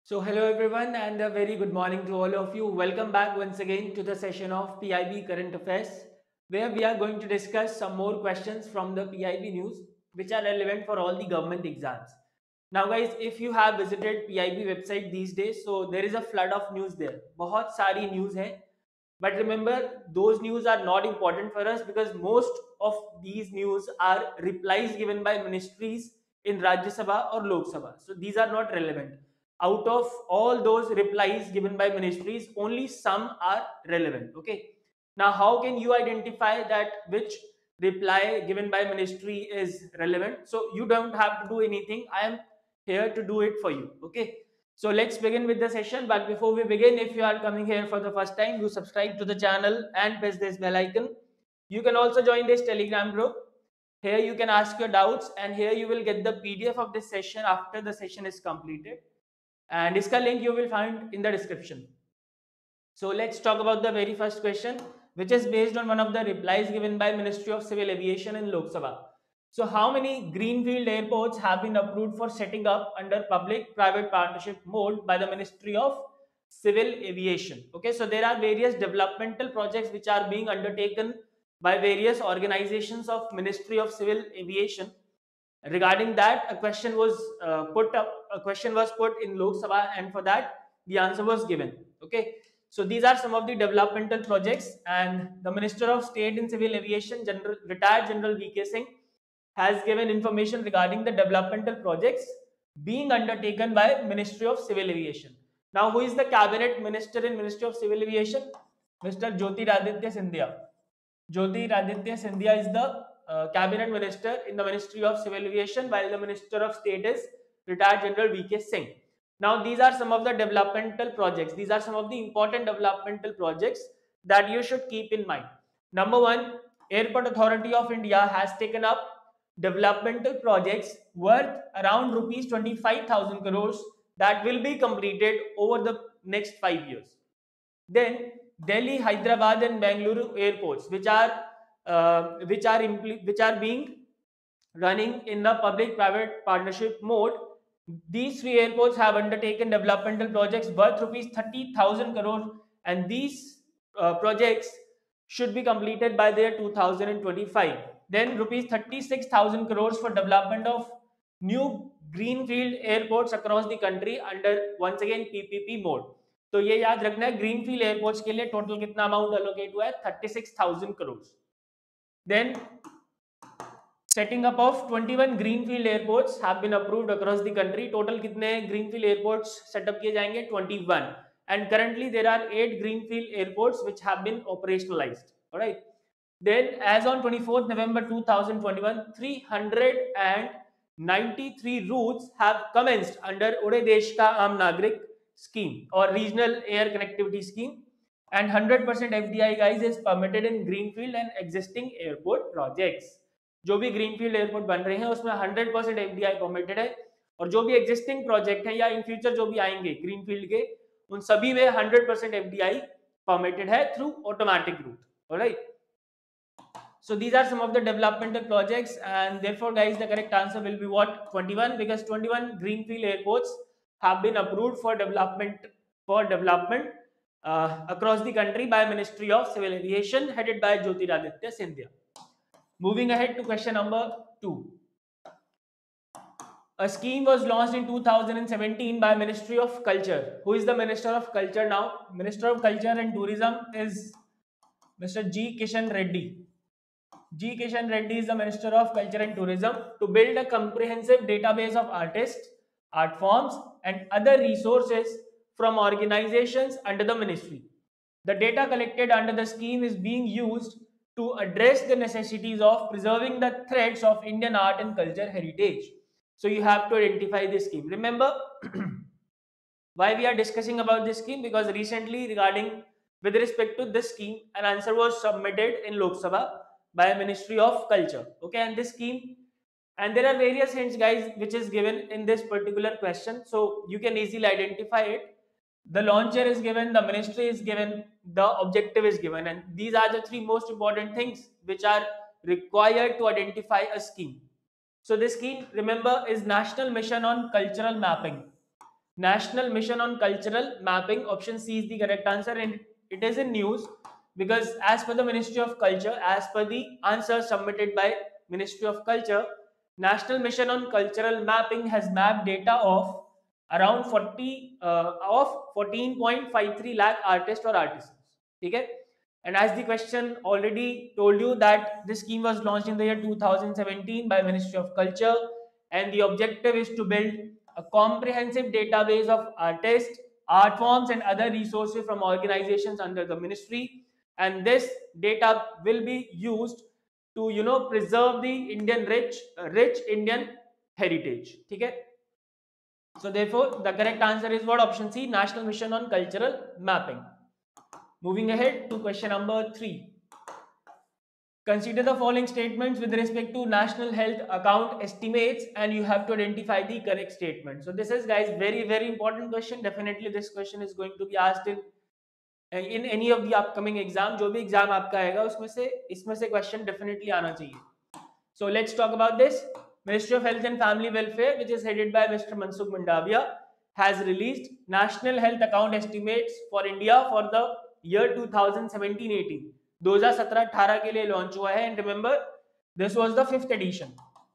So hello everyone and a very good morning to all of you. Welcome back once again to the session of PIB Current Affairs where we are going to discuss some more questions from the PIB news which are relevant for all the government exams. Now guys, if you have visited PIB website these days, so there is a flood of news there. बहुत सारी news है. But remember, those news are not important for us because most of these news are replies given by ministries in Rajya Sabha or Lok Sabha. So these are not relevant. Out of all those replies given by ministries, only some are relevant. Okay. Now, how can you identify that which reply given by ministry is relevant? So you don't have to do anything. I am here to do it for you. Okay. So let's begin with the session. But before we begin, if you are coming here for the first time, do subscribe to the channel and press this bell icon. You can also join this Telegram group. Here you can ask your doubts and here you will get the PDF of this session after the session is completed. And this link you will find in the description. So let's talk about the very first question, which is based on one of the replies given by Ministry of Civil Aviation in Lok Sabha. So how many greenfield airports have been approved for setting up under public-private partnership mode by the Ministry of Civil Aviation? Okay, so there are various developmental projects which are being undertaken by various organizations of Ministry of Civil Aviation. Regarding that, a question was put in Lok Sabha, and for that the answer was given. Okay, so these are some of the developmental projects, and the Minister of State in Civil Aviation, retired General VK Singh, has given information regarding the developmental projects being undertaken by Ministry of Civil Aviation. Now, who is the cabinet minister in Ministry of Civil Aviation? Mr. Jyotiraditya Scindia. Jyotiraditya Scindia is the cabinet minister in the Ministry of Civil Aviation, while the Minister of State is retired General VK Singh. Now, these are some of the developmental projects. These are some of the important developmental projects that you should keep in mind. Number one, Airport Authority of India has taken up developmental projects worth around rupees 25,000 crores that will be completed over the next 5 years. Then Delhi, Hyderabad, and Bangalore airports, which are being running in the public-private partnership mode. These three airports have undertaken developmental projects worth rupees 30,000 crore, and these projects should be completed by the year 2025. Then rupees 36,000 crores for development of new greenfield airports across the country under once again PPP mode. तो ये याद रखना है, greenfield airports के लिए total कितना amount allocate हुआ है? 36,000 crore. Then setting up of 21 greenfield airports have been approved across the country. Total कितने greenfield airports set up किए जाएंगे? 21. And currently there are 8 greenfield airports which have been operationalized. All right. Then as on 24th November 2021, 393 routes have commenced under Ude Desh Ka Aam Nagrik scheme or regional air connectivity scheme, and 100% FDI guys is permitted in greenfield and existing airport projects. जो भी greenfield airport बन रहे हैं उसमें 100% FDI permitted है, और जो भी एग्जिस्टिंग प्रोजेक्ट है या इन फ्यूचर जो भी आएंगे ग्रीनफील्ड के, उन सभी में 100% एफडीआई परमिटेड है through automatic route. Alright, so these are some of the developmental projects, and therefore guys the correct answer will be what? 21, because 21 greenfield airports have been approved for development across the country by Ministry of Civil Aviation headed by Jyotiraditya Scindia. Moving ahead to question number 2. A scheme was launched in 2017 by Ministry of Culture. Who is the Minister of Culture now? Minister of Culture and Tourism is Mr. G. Kishan Reddy. G. Kishan Reddy is the Minister of Culture and Tourism to build a comprehensive database of artists, art forms, and other resources from organizations under the ministry. The data collected under the scheme is being used to address the necessities of preserving the threads of Indian art and culture heritage. So you have to identify this scheme. Remember why we are discussing about this scheme? Because recently regarding with respect to this scheme, an answer was submitted in Lok Sabha by Ministry of Culture. Okay, and this scheme, and there are various hints guys which is given in this particular question, so you can easily identify it. The launcher is given, the ministry is given, the objective is given, and these are the three most important things which are required to identify a scheme. So this scheme, remember, is National Mission on Cultural Mapping. National Mission on Cultural Mapping. Option C is the correct answer, and it is in news because as per the Ministry of Culture, as per the answer submitted by Ministry of Culture, National Mission on Cultural Mapping has mapped data of around 14.53 lakh artists or artisans. Okay? And as the question already told you that this scheme was launched in the year 2017 by Ministry of Culture, and the objective is to build a comprehensive database of artists, art forms, and other resources from organizations under the ministry. And this data will be used to preserve the Indian rich Indian heritage. Okay? So therefore, the correct answer is what? Option C, National Mission on Cultural Mapping. Moving ahead to question number 3. Consider the following statements with respect to national health account estimates, and you have to identify the correct statement. So this is, guys, very important question. Definitely this question is going to be asked in any of the upcoming exam. जो भी exam आपका आएगा उसमें से इसमें से question definitely आना चाहिए. So let's talk about this. Ministry of Health and Family Welfare, which is headed by Mr. Mansukh Mandavia, has released National Health Account Estimates for India for the year 2017-18. 2017-18 के लिए launch हुआ है. And remember this was the fifth edition.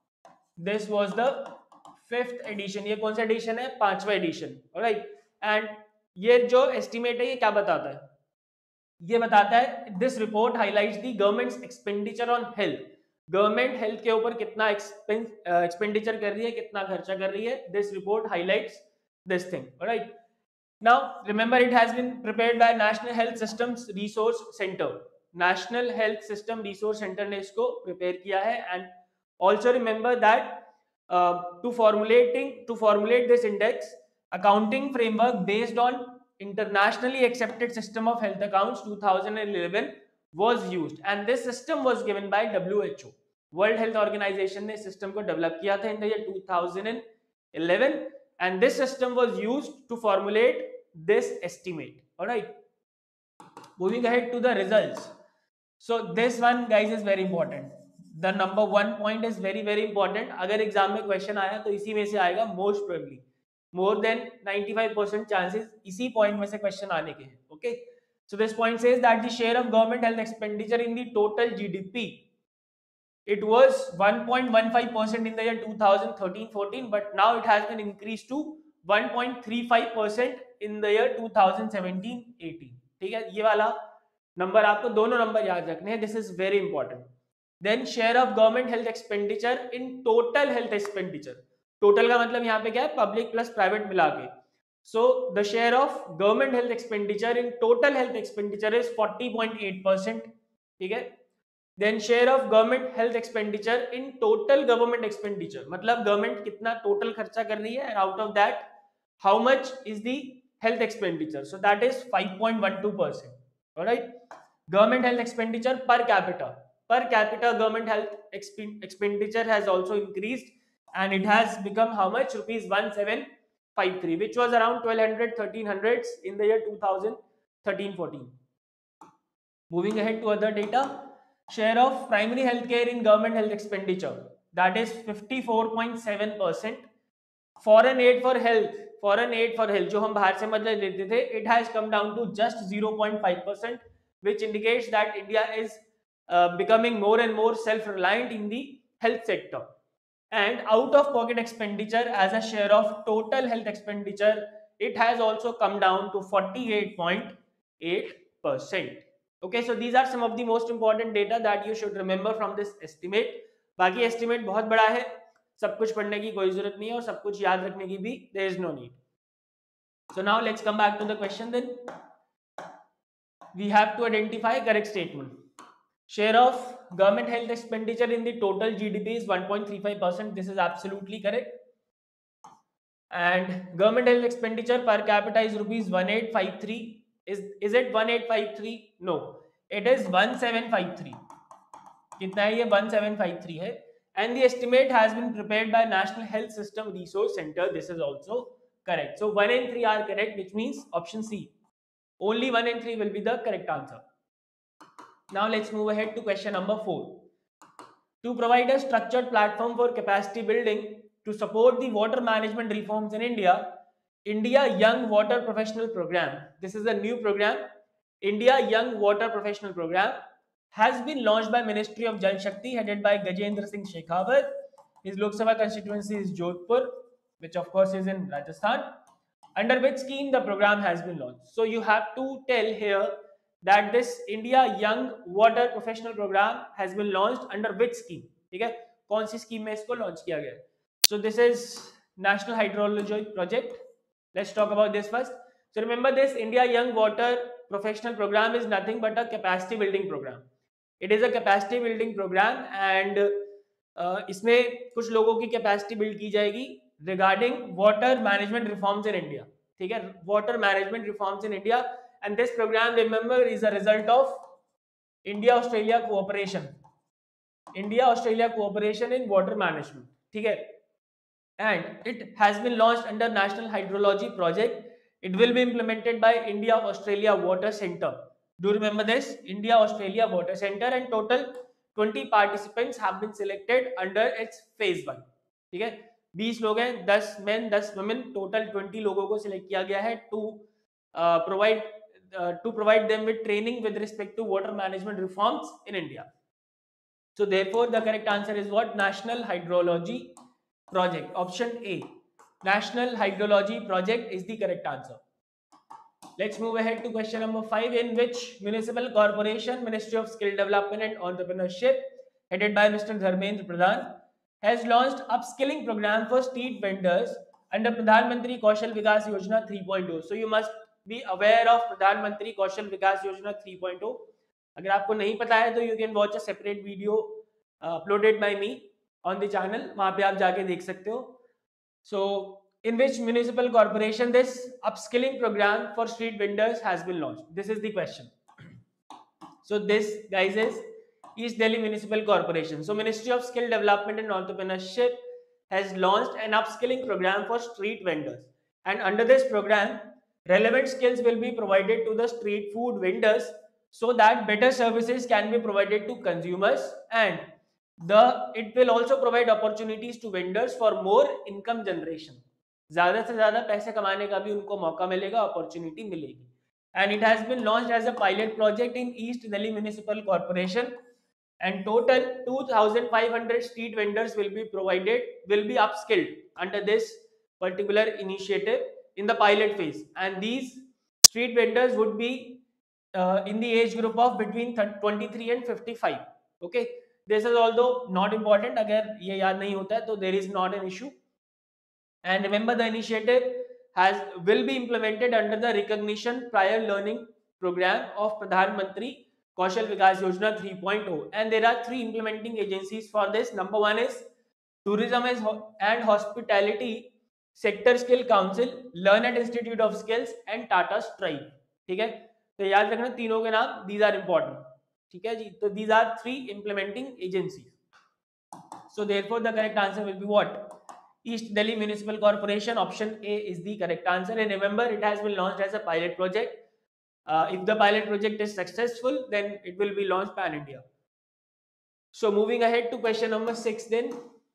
ये कौन सा addition है? 5वां addition. Alright. And ये जो एस्टिमेट है ये क्या बताता है? ये बताता है this report highlights the government's expenditure on health. Government health के ऊपर कितना एक्सपेंडिचर कर रही है, कितना खर्चा कर रही है. This report highlights this thing. Alright. Now remember, it has been prepared by National Health Systems Resource Center. National Health System Resource Center ने इसको prepare किया है. And also remember that to formulate this index, accounting framework based on internationally accepted system of health accounts 2011 was used, and this system was given by WHO. World Health Organization ने system को develop किया था in the year 2011, and this system was used to formulate this estimate. All right. Moving ahead to the results. So this one, guys, is very important. The number 1 point is very important. अगर exam में question आया तो इसी में से आएगा most probably. More than 95% chances इसी point में से क्वेश्चन आने के हैं. Okay. So this point says that the share of government health expenditure in the total GDP, it was 1.15% in the year 2013-14, but now it has been increased to 1.35% in the year 2017-18. ठीक है, ये वाला number आपको दोनों number याद रखने हैं. This is very important. Then share of government health expenditure in total health expenditure. Total का मतलब यहाँ पे क्या है? पब्लिक प्लस प्राइवेट मिला के. So the share of government health expenditure in total health expenditure is 40.8%. ठीक है. Then share of government health expenditure in total government expenditure, मतलब गवर्नमेंट कितना टोटल खर्चा कर रही है, and out of that how much is the health expenditure. So that is 5.12%. All right. Government health expenditure per capita. Per capita government health expenditure has also increased, and it has become how much? Rupees 1753, which was around 1200-1300 in the year 2013-14. Moving ahead to other data. Share of primary healthcare in government health expenditure, that is 54.7%. Foreign aid for health जो हम बाहर से मतलब लेते थे, it has come down to just 0.5%, which indicates that India is becoming more and more self-reliant in the health sector. And out of pocket expenditure as a share of total health expenditure, it has also come down to 48.8%. Okay, so these are some of the most important data that you should remember from this estimate. बाकी estimate बहुत बड़ा है, सब कुछ पढ़ने की कोई जरूरत नहीं है और सब कुछ याद रखने की भी there is no need. So now let's come back to the question. Then we have to identify correct statement. Share of government health expenditure in the total GDP is 1.35%. This is absolutely correct. And government health expenditure per capita is rupees 1853. Is it 1853? No, it is 1753. कितना है ये? 1753 है. And the estimate has been prepared by National Health System Resource Center. This is also correct. So 1 and 3 are correct, which means option C. Only 1 and 3 will be the correct answer. Now let's move ahead to question number 4. To provide a structured platform for capacity building to support the water management reforms in India, India Young Water Professional Program. This is a new program. India Young Water Professional Program has been launched by Ministry of Jal Shakti, headed by Gajendra Singh Shekhawat. His Lok Sabha constituency is Jodhpur, which of course is in Rajasthan. Under which scheme the program has been launched? So you have to tell here that this India Young Water Professional Program has been launched under which scheme? ठीक है, कौन सी scheme में इसको launch किया गया है? So this is National Hydrology Project. Let's talk about this first. So remember, this India Young Water Professional Program is nothing but a capacity building program. It is a capacity building program and इसमें कुछ लोगों की capacity build की जाएगी regarding water management reforms in India. ठीक है, water management reforms in India. And this programme remember is a result of India Australia cooperation. India Australia cooperation in water management. ठीक है, and it has been launched under National Hydrology Project. It will be implemented by India Australia Water Center. Do you remember this? India Australia Water Center, and total 20 participants have been selected under its phase 1. ठीक है, 20 लोग हैं, 10 men 10 women, total 20 लोगों को select किया गया है to provide them with training with respect to water management reforms in India. So therefore the correct answer is what? National Hydrology Project. Option A. National Hydrology Project is the correct answer. Let's move ahead to question number 5. In which municipal corporation Ministry of Skill Development and Entrepreneurship, headed by Mr. Dharmendra Pradhan, has launched upskilling program for street vendors under Pradhan Mantri Kaushal Vikas Yojana 3.0. So you must be aware of Pradhan Mantri Kaushal Vikas Yojana 3.0. अगर आपको नहीं पता है तो you can watch a separate video uploaded by me on the channel. वहां पे आप जाके देख सकते हो. So in which municipal corporation this upskilling program for street vendors has been launched? This is the question. So this, guys, is East Delhi Municipal Corporation. So Ministry of Skill Development and Entrepreneurship has launched an upskilling program for street vendors, and under this program relevant skills will be provided to the street food vendors so that better services can be provided to consumers, and it will also provide opportunities to vendors for more income generation. ज़्यादा से ज़्यादा पैसे कमाने का भी उनको मौका मिलेगा, अपॉर्चुनिटी मिलेगी. And it has been launched as a pilot project in East Delhi Municipal Corporation, and total 2,500 street vendors will be upskilled under this particular initiative in the pilot phase, and these street vendors would be in the age group of between 23 and 55. Okay, this is although not important. अगर ये याद नहीं होता है तो there is not an issue. And remember, the initiative will be implemented under the recognition prior learning program of Pradhan Mantri Kaushal Vikas Yojana 3.0, and there are 3 implementing agencies for this. Number 1 is Tourism and Hospitality Sector Skill Council, Learn at Institute of Skills, and Tata Stripe. ठीक है, तो याद रखना तीनों के नाम, these are important. ठीक है जी, तो these are 3 implementing agencies. So therefore the correct answer will be what? East Delhi Municipal Corporation. Option A is the correct answer. And remember, it has been launched as a pilot project. If the pilot project is successful, then it will be launched pan India. So moving ahead to question number 6 then.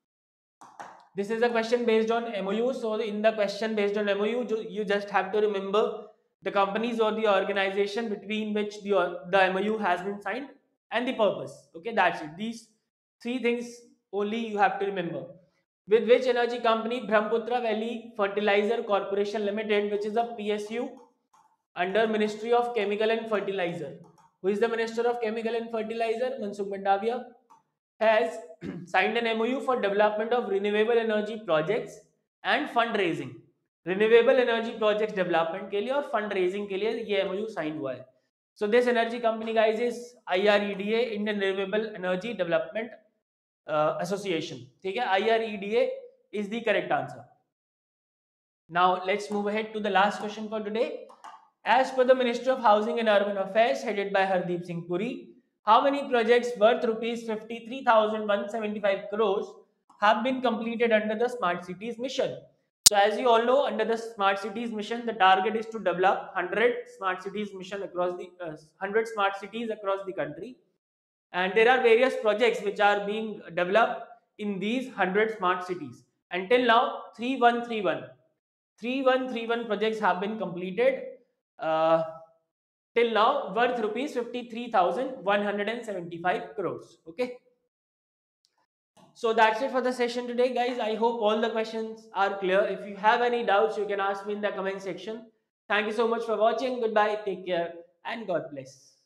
This is a question based on MOU. So in the question based on MOU, you just have to remember the companies or the organization between which the MOU has been signed and the purpose. Okay, that's it. These 3 things only you have to remember. With which energy company Brahmaputra Valley Fertilizer Corporation Limited, which is a PSU under Ministry of Chemical and Fertilizer. Who is the Minister of Chemical and Fertilizer? Mansukh Mandavia. Has signed an MOU for development of renewable energy projects and fundraising. Renewable energy projects development के लिए और fundraising के लिए ये MOU signed हुआ है. So this energy company, guys, is IREDA, Indian Renewable Energy Development Association. ठीक है, IREDA is the correct answer. Now let's move ahead to the last question for today. As per the Ministry of Housing and Urban Affairs, headed by Hardeep Singh Puri, how many projects worth rupees 53,175 crores have been completed under the Smart Cities Mission? So as you all know, under the Smart Cities Mission, the target is to develop 100 Smart Cities Mission across the 100 Smart Cities across the country. And there are various projects which are being developed in these 100 smart cities. Until now, 3131 3131 projects have been completed uh, till now, worth rupees 53,175 crores. Okay. So that's it for the session today, guys. I hope all the questions are clear. If you have any doubts, you can ask me in the comment section. Thank you so much for watching. Goodbye. Take care and God bless.